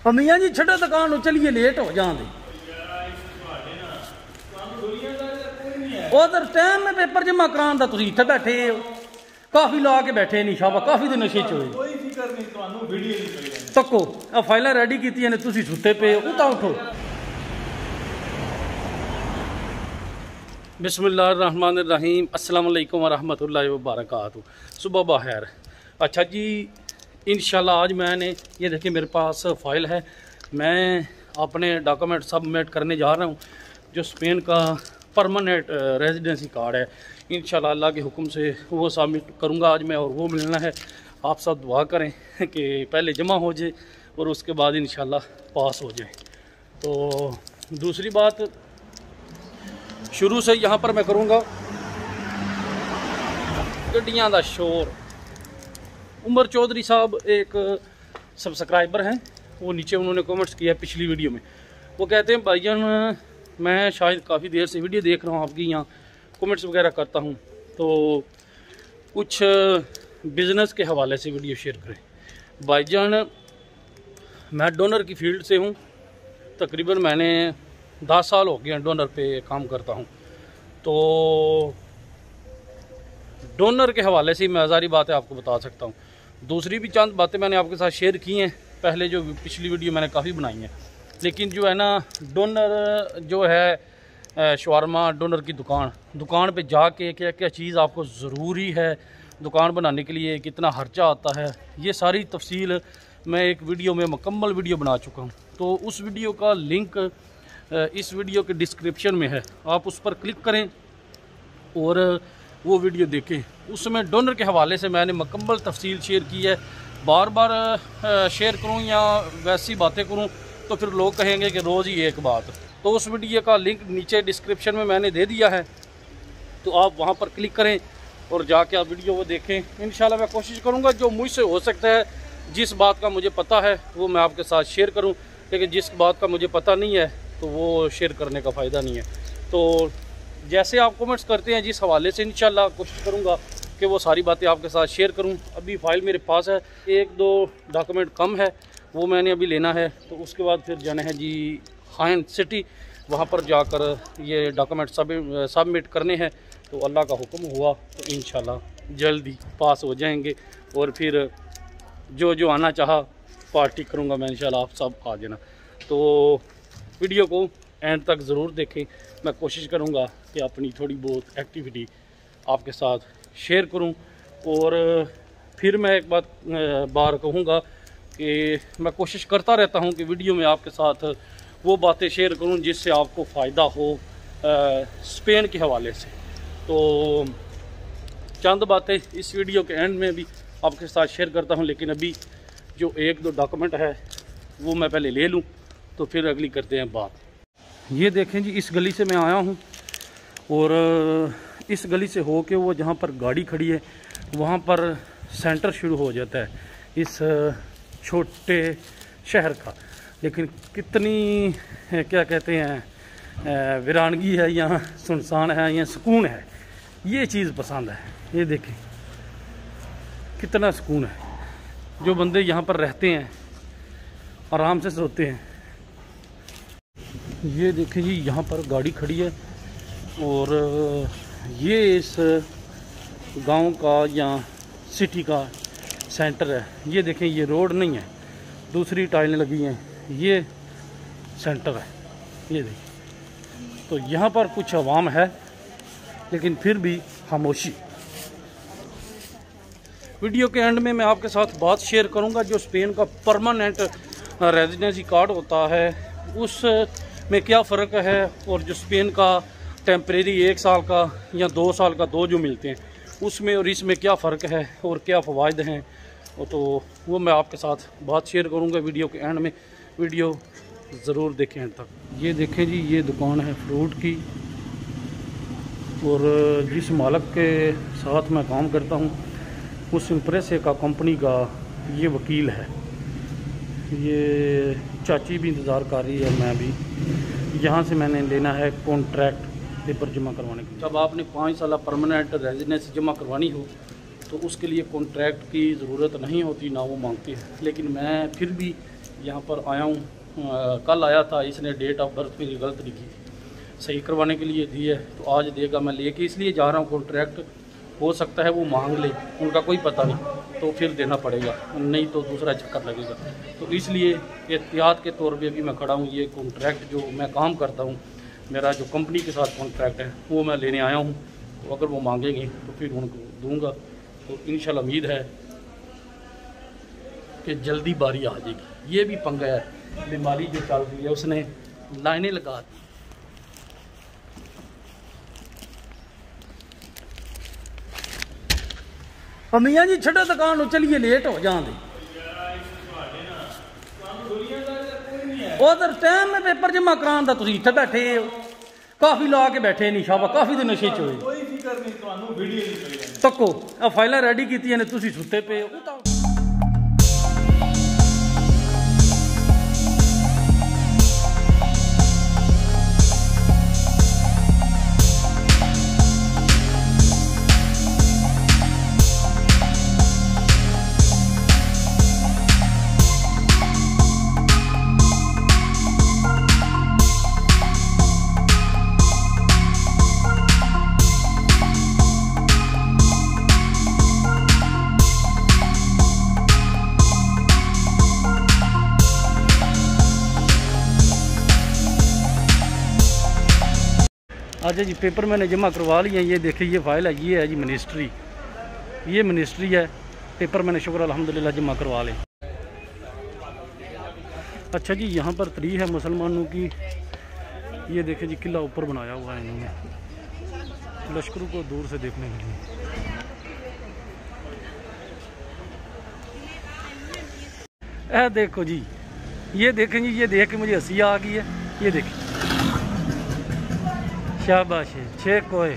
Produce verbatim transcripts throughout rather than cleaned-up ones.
मियाँ जी छड़ो दुकान चलिए लेट हो जाते उधर टाइम में पेपर जमा कराने का तुम इतने बैठे हो काफी ला के बैठे नहीं शाबा काफी दिन नशे च तको आ फाइल रेडी की ने तुम सुते पे उता उठो। बिस्मिल्लाहिर्रहमानिर्रहीम अस्सलाम वालेकुम वरहमतुल्लाहि वबरकातुहू। सुबह बखैर। अच्छा जी इंशाल्लाह आज मैंने ये देखिए मेरे पास फ़ाइल है, मैं अपने डॉक्यूमेंट सबमिट करने जा रहा हूँ जो स्पेन का परमानेंट रेजिडेंसी कार्ड है। इंशाल्लाह अल्लाह के हुक्म से वो सबमिट करूँगा आज मैं, और वो मिलना है। आप सब दुआ करें कि पहले जमा हो जाए और उसके बाद इंशाल्लाह पास हो जाए। तो दूसरी बात शुरू से यहाँ पर मैं करूँगा गड्डियाँ का शोर। उमर चौधरी साहब एक सब्सक्राइबर हैं, वो नीचे उन्होंने कमेंट्स किया पिछली वीडियो में। वो कहते हैं भाईजान मैं शायद काफ़ी देर से वीडियो देख रहा हूँ आपकी, यहाँ कमेंट्स वगैरह करता हूँ, तो कुछ बिज़नेस के हवाले से वीडियो शेयर करें। भाईजान मैं डोनर की फील्ड से हूँ, तकरीबन मैंने दस साल हो गए डोनर पे काम करता हूँ। तो डोनर के हवाले से मैं सारी बातें आपको बता सकता हूँ। दूसरी भी चंद बातें मैंने आपके साथ शेयर की हैं पहले, जो पिछली वीडियो मैंने काफ़ी बनाई हैं। लेकिन जो है ना डोनर जो है शवारमा डोनर की दुकान दुकान पे जाके क्या क्या चीज़ आपको ज़रूरी है दुकान बनाने के लिए, कितना खर्चा आता है, ये सारी तफसील मैं एक वीडियो में मुकम्मल वीडियो बना चुका हूँ। तो उस वीडियो का लिंक इस वीडियो के डिस्क्रिप्शन में है, आप उस पर क्लिक करें और वो वीडियो देखें। उसमें डोनर के हवाले से मैंने मुकम्मल तफसील शेयर की है। बार बार शेयर करूं या वैसी बातें करूं तो फिर लोग कहेंगे कि रोज़ ही एक बात। तो उस वीडियो का लिंक नीचे डिस्क्रिप्शन में मैंने दे दिया है, तो आप वहां पर क्लिक करें और जाके आप वीडियो वो देखें। इंशाल्लाह मैं कोशिश करूँगा जो मुझसे हो सकता है, जिस बात का मुझे पता है वो मैं आपके साथ शेयर करूँ, लेकिन जिस बात का मुझे पता नहीं है तो वो शेयर करने का फ़ायदा नहीं है। तो जैसे आप कमेंट्स करते हैं जिस हवाले से इंशाल्लाह कोशिश करूँगा कि वो सारी बातें आपके साथ शेयर करूँ। अभी फ़ाइल मेरे पास है, एक दो डॉक्यूमेंट कम है वो मैंने अभी लेना है, तो उसके बाद फिर जाना है जी खान सिटी, वहाँ पर जाकर ये डॉक्यूमेंट सब सबमिट करने हैं। तो अल्लाह का हुक्म हुआ तो इंशाल्लाह जल्दी पास हो जाएंगे, और फिर जो जो आना चाहा पार्टी करूँगा मैं इंशाल्लाह, आप सब आ जाना। तो वीडियो को एंड तक ज़रूर देखें, मैं कोशिश करूँगा कि अपनी थोड़ी बहुत एक्टिविटी आपके साथ शेयर करूँ। और फिर मैं एक बात बार कहूँगा कि मैं कोशिश करता रहता हूँ कि वीडियो में आपके साथ वो बातें शेयर करूँ जिससे आपको फ़ायदा हो स्पेन के हवाले से। तो चंद बातें इस वीडियो के एंड में भी आपके साथ शेयर करता हूँ, लेकिन अभी जो एक दो डॉक्यूमेंट है वो मैं पहले ले लूँ तो फिर अगली करते हैं बात। ये देखें जी इस गली से मैं आया हूँ, और इस गली से हो के वो जहाँ पर गाड़ी खड़ी है वहाँ पर सेंटर शुरू हो जाता है इस छोटे शहर का। लेकिन कितनी क्या कहते हैं वीरानगी है, यहाँ सुनसान है, यहाँ सुकून है, ये चीज़ पसंद है। ये देखें कितना सुकून है, जो बंदे यहाँ पर रहते हैं आराम से सोते हैं। ये देखें जी यहाँ पर गाड़ी खड़ी है, और ये इस गांव का या सिटी का सेंटर है। ये देखें ये रोड नहीं है, दूसरी टाइलें लगी हैं, ये सेंटर है। ये देखें तो यहाँ पर कुछ आवाम है लेकिन फिर भी खामोशी। वीडियो के एंड में मैं आपके साथ बात शेयर करूँगा जो स्पेन का परमानेंट रेजिडेंसी कार्ड होता है उस में क्या फ़र्क है, और जो स्पेन का टेम्परेरी एक साल का या दो साल का दो जो मिलते हैं उसमें और इसमें क्या फ़र्क है और क्या फ़वाइद हैं, तो वो मैं आपके साथ बात शेयर करूँगा वीडियो के एंड में। वीडियो ज़रूर देखें एंड तक। ये देखें जी ये दुकान है फ्रूट की, और जिस मालिक के साथ मैं काम करता हूँ उस इम्प्रेसे का कंपनी का ये वकील है। ये चाची भी इंतज़ार कर रही है, मैं भी यहाँ से मैंने लेना है कॉन्ट्रैक्ट पेपर जमा करवाने के लिए। जब आपने पाँच साल परमानेंट रेजिडेंसी जमा करवानी हो तो उसके लिए कॉन्ट्रैक्ट की ज़रूरत नहीं होती, ना वो मांगती है। लेकिन मैं फिर भी यहाँ पर आया हूँ। कल आया था, इसने डेट ऑफ बर्थ मेरी गलत लिखी थी, सही करवाने के लिए दी है, तो आज देगा। मैं लेके इसलिए जा रहा हूँ, कॉन्ट्रैक्ट हो सकता है वो मांग ले, उनका कोई पता नहीं, तो फिर देना पड़ेगा, नहीं तो दूसरा चक्कर लगेगा। तो इसलिए एहतियात के तौर पे भी मैं खड़ा हूँ। ये कॉन्ट्रैक्ट जो मैं काम करता हूँ, मेरा जो कंपनी के साथ कॉन्ट्रैक्ट है, वो मैं लेने आया हूँ। तो अगर वो मांगेंगे तो फिर उनको दूंगा। तो इंशाल्लाह उम्मीद है कि जल्दी बारी आ जाएगी। ये भी पंगा है, बीमारी जो चल रही है उसने लाइनें लगा दी। मियाँ जी छड़ो दुकान, चलिए लेट हो जाते। उधर टाइम में पेपर जमा कराने का तुम इतने बैठे हो, काफी ला के बैठे नहीं, शाबा काफी दिन नशे च होए। तको आ फाइलें रेडी की ने, तुम सुते पे हो। अच्छा जी, पेपर मैंने जमा करवा लिया। ये देखिए, ये फाइल है, ये है जी मिनिस्ट्री, ये मिनिस्ट्री है। पेपर मैंने शुक्र अल्हम्दुलिल्लाह जमा करवा ले। अच्छा जी, यहाँ पर तरी है मुसलमानों की। ये देखिए जी, किला ऊपर बनाया हुआ है इन्होंने लश्करों को दूर से देखने के लिए। ए देखो जी, ये देखें जी, ये देख के मुझे हंसी आ गई है। ये देखिए, शाबाश है, छः कोए।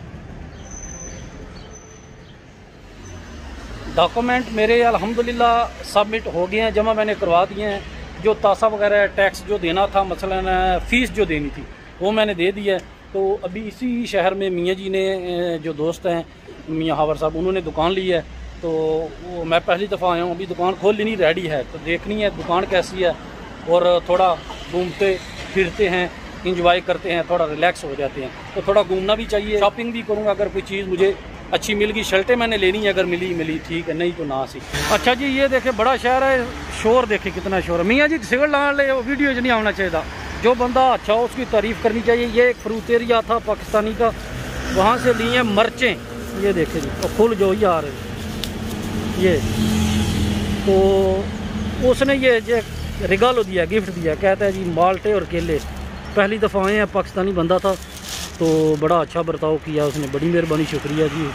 डॉक्यूमेंट मेरे अल्हम्दुलिल्लाह सबमिट हो गए हैं, जमा मैंने करवा दिए हैं। जो तासा वगैरह टैक्स जो देना था, मसलन फ़ीस जो देनी थी, वो मैंने दे दी है। तो अभी इसी शहर में मियाँ जी ने, जो दोस्त हैं मियाँ हावर साहब, उन्होंने दुकान ली है। तो वो मैं पहली दफ़ा आया हूँ, अभी दुकान खोल लेनी रेडी है, तो देखनी है दुकान कैसी है। और थोड़ा घूमते फिरते हैं, इंजॉय करते हैं, थोड़ा रिलैक्स हो जाते हैं। तो थोड़ा घूमना भी चाहिए, शॉपिंग भी करूँगा। अगर कोई चीज़ मुझे अच्छी मिल गई, शर्टें मैंने लेनी है, अगर मिली मिली ठीक है, नहीं तो ना सी। अच्छा जी, ये देखे बड़ा शहर है, शोर देखे कितना शोर है। मियाँ जी सिगरेट ला ले, वीडियो नहीं आना चाहिए। जो बंदा अच्छा हो उसकी तारीफ़ करनी चाहिए। ये एक फ्रूट एरिया था पाकिस्तानी का, वहाँ से लिए मर्चें। ये देखे जी, तो फुल जो ही आ रहे ये, तो उसने ये जो रिगालो दिया, गिफ्ट दिया, कहता है जी माल्टे और केले। पहली दफ़ा आए हैं, पाकिस्तानी बंदा था, तो बड़ा अच्छा बर्ताव किया उसने, बड़ी मेहरबानी, शुक्रिया जी।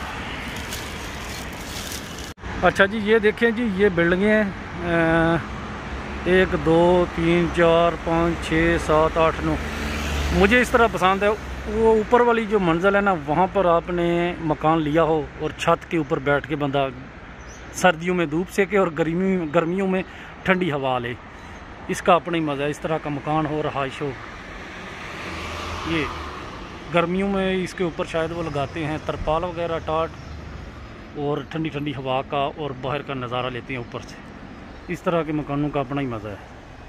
अच्छा जी, ये देखें जी, ये बिल्डिंगें हैं, एक दो तीन चार पाँच छः सात आठ नौ। मुझे इस तरह पसंद है। वो ऊपर वाली जो मंजिल है ना, वहाँ पर आपने मकान लिया हो और छत के ऊपर बैठ के बंदा सर्दियों में धूप सेके और गर्मी गर्मियों में ठंडी हवा ले, इसका अपना ही मज़ा है। इस तरह का मकान हो, रहाइश हो। ये गर्मियों में इसके ऊपर शायद वो लगाते हैं तरपाल वगैरह, टाट, और ठंडी ठंडी हवा का और बाहर का नज़ारा लेते हैं ऊपर से। इस तरह के मकानों का अपना ही मज़ा है।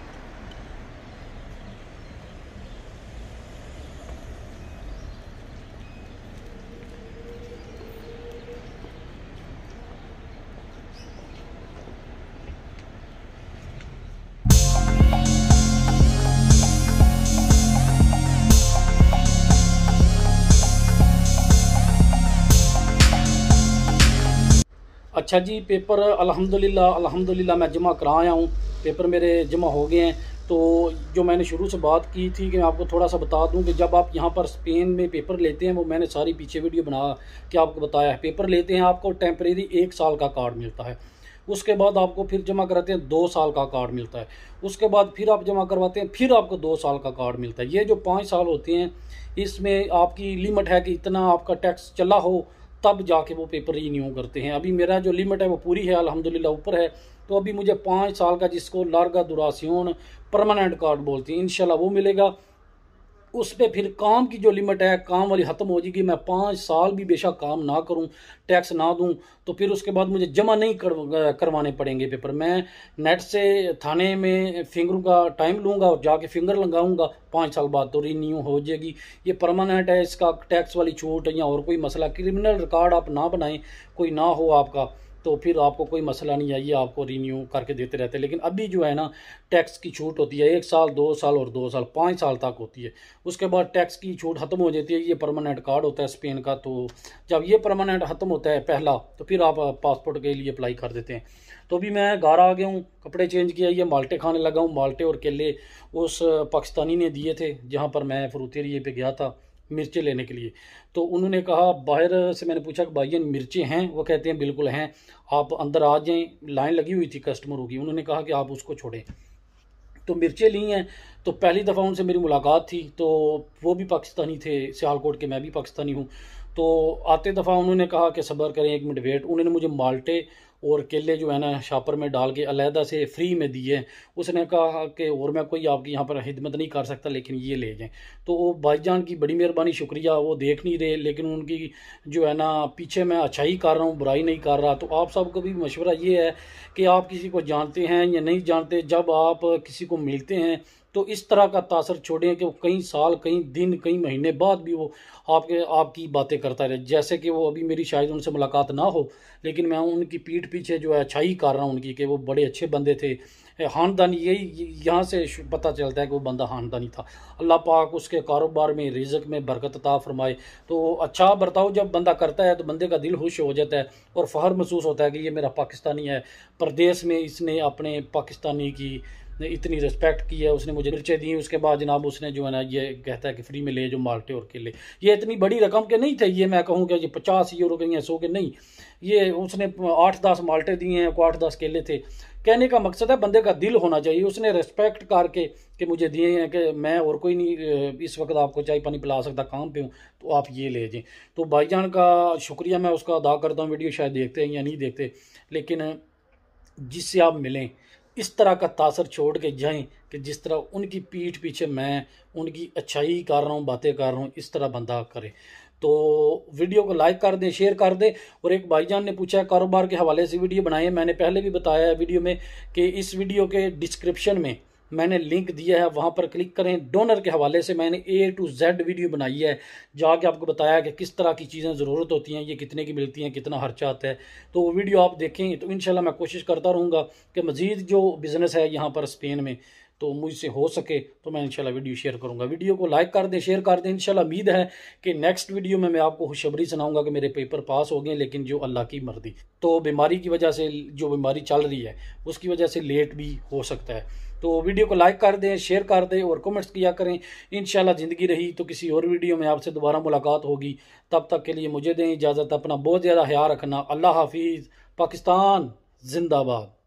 अच्छा जी, पेपर अल्हम्दुलिल्लाह अल्हम्दुलिल्लाह मैं जमा करा आया हूँ। पेपर मेरे जमा हो गए हैं। तो जो मैंने शुरू से बात की थी कि मैं आपको थोड़ा सा बता दूं कि जब आप यहाँ पर स्पेन में पेपर लेते हैं, वो मैंने सारी पीछे वीडियो बना के आपको बताया है। पेपर लेते हैं, आपको टेम्परेरी एक साल का कार्ड मिलता है। उसके बाद आपको फिर जमा कराते हैं, दो साल का कार्ड मिलता है। उसके बाद फिर आप जमा करवाते हैं, फिर आपको दो साल का कार्ड मिलता है। ये जो पाँच साल होते हैं, इसमें आपकी लिमिट है कि इतना आपका टैक्स चला हो, तब जाके वो पेपर रिन्यू करते हैं। अभी मेरा जो लिमिट है वो पूरी है, अल्हम्दुलिल्लाह ऊपर है। तो अभी मुझे पाँच साल का, जिसको लार्गा दुरासियोन परमानेंट कार्ड बोलते हैं, इंशाल्लाह वो मिलेगा। उस पर फिर काम की जो लिमिट है काम वाली ख़त्म हो जाएगी। मैं पाँच साल भी बेशक काम ना करूं, टैक्स ना दूं, तो फिर उसके बाद मुझे जमा नहीं कर, करवाने पड़ेंगे पेपर। मैं नेट से थाने में फिंगर का टाइम लूँगा और जाके फिंगर लगाऊंगा, पाँच साल बाद तो रिन्यू हो जाएगी। ये परमानेंट है, इसका टैक्स वाली छूट या और कोई मसला। क्रिमिनल रिकॉर्ड आप ना बनाएं, कोई ना हो आपका, तो फिर आपको कोई मसला नहीं है, ये आपको रिन्यू करके देते रहते हैं। लेकिन अभी जो है ना टैक्स की छूट होती है एक साल, दो साल और दो साल, पाँच साल तक होती है। उसके बाद टैक्स की छूट ख़त्म हो जाती है। ये परमानेंट कार्ड होता है स्पेन का, तो जब ये परमानेंट ख़त्म होता है पहला, तो फिर आप पासपोर्ट के लिए अप्लाई कर देते हैं। तो अभी मैं घर आ गया हूँ, कपड़े चेंज किया, ये माल्टे खाने लगा हूँ। माल्टे और केले उस पाकिस्तानी ने दिए थे जहाँ पर मैं फ्रूट एरिए पे गया था मिर्चें लेने के लिए। तो उन्होंने कहा, बाहर से मैंने पूछा कि भाईजान मिर्चें हैं? वो कहते हैं बिल्कुल हैं, आप अंदर आ जाएं। लाइन लगी हुई थी कस्टमरों की, उन्होंने कहा कि आप उसको छोड़ें। तो मिर्चें ली हैं। तो पहली दफ़ा उनसे मेरी मुलाकात थी, तो वो भी पाकिस्तानी थे, सियालकोट के, मैं भी पाकिस्तानी हूँ। तो आते दफ़ा उन्होंने कहा कि सब्र करें, एक मिनट वेट। उन्होंने मुझे माल्टे और केले जो है ना शापर में डाल के अलहदा से फ्री में दिए हैं। उसने कहा कि और मैं कोई आपकी यहाँ पर खिदमत नहीं कर सकता, लेकिन ये ले जाएं। तो वो भाईजान की बड़ी मेहरबानी, शुक्रिया। वो देख नहीं रहे, लेकिन उनकी जो है ना पीछे मैं अच्छाई कर रहा हूँ, बुराई नहीं कर रहा। तो आप सबको भी मशवरा ये है कि आप किसी को जानते हैं या नहीं जानते, जब आप किसी को मिलते हैं तो इस तरह का तासर छोड़ें कि वो कई साल, कई दिन, कई महीने बाद भी वो आपके आपकी बातें करता रहे। जैसे कि वो अभी मेरी शायद उनसे मुलाकात ना हो, लेकिन मैं उनकी पीठ पीछे जो है अच्छाई कर रहा हूँ उनकी, कि वो बड़े अच्छे बंदे थे, ख़ानदानी। यही यहाँ से पता चलता है कि वो बंदा ख़ानदानी था। अल्लाह पाक उसके कारोबार में, रिज़्क़ में बरकत अता फरमाए। तो अच्छा बर्ताव जब बंदा करता है तो बंदे का दिल खुश हो जाता है और फ़ख्र महसूस होता है कि ये मेरा पाकिस्तानी है। परदेश में इसने अपने पाकिस्तानी की इतनी रिस्पेक्ट की है, उसने मुझे मिर्चें दी। उसके बाद जनाब उसने जो है ना ये कहता है कि फ्री में ले जो माल्टे और केले। ये इतनी बड़ी रकम के नहीं थे, ये मैं कहूँ कि ये पचास यूरो के या सौ के नहीं, ये उसने आठ दस माल्टे दिए हैं, को आठ दस केले थे। कहने का मकसद है बंदे का दिल होना चाहिए। उसने रिस्पेक्ट करके कि मुझे दिए हैं, कि मैं और कोई नहीं इस वक्त आपको चाय पानी पिला सकता, काम पे हूँ, तो आप ये ले जाएं। तो भाईजान का शुक्रिया मैं उसका अदा करता हूँ। वीडियो शायद देखते हैं या नहीं देखते, लेकिन जिससे आप मिलें इस तरह का तासर छोड़ के जाएं कि जिस तरह उनकी पीठ पीछे मैं उनकी अच्छाई कर रहा हूँ, बातें कर रहा हूँ, इस तरह बंदा करे। तो वीडियो को लाइक कर दें, शेयर कर दें। और एक भाईजान ने पूछा है कारोबार के हवाले से वीडियो बनाए। मैंने पहले भी बताया है वीडियो में कि इस वीडियो के डिस्क्रिप्शन में मैंने लिंक दिया है, वहाँ पर क्लिक करें। डोनर के हवाले से मैंने ए टू जेड वीडियो बनाई है, जाके आपको बताया कि किस तरह की चीज़ें ज़रूरत होती हैं, ये कितने की मिलती हैं, कितना खर्चा आता है। तो वो वीडियो आप देखें। तो इंशाल्लाह मैं कोशिश करता रहूँगा कि मज़ीद जो बिज़नेस है यहाँ पर स्पेन में, तो मुझसे हो सके तो मैं इंशाल्लाह वीडियो शेयर करूँगा। वीडियो को लाइक कर दें, शेयर कर दें। इंशाल्लाह उम्मीद है कि नेक्स्ट वीडियो में मैं आपको खुशखबरी सुनाऊंगा कि मेरे पेपर पास हो गए, लेकिन जो अल्लाह की मर्जी, तो बीमारी की वजह से, जो बीमारी चल रही है उसकी वजह से लेट भी हो सकता है। तो वीडियो को लाइक कर दें, शेयर कर दें और कमेंट्स किया करें। इंशाल्लाह ज़िंदगी रही तो किसी और वीडियो में आपसे दोबारा मुलाकात होगी। तब तक के लिए मुझे दें इजाज़त। अपना बहुत ज़्यादा ख्याल रखना। अल्लाह हाफिज़। पाकिस्तान जिंदाबाद।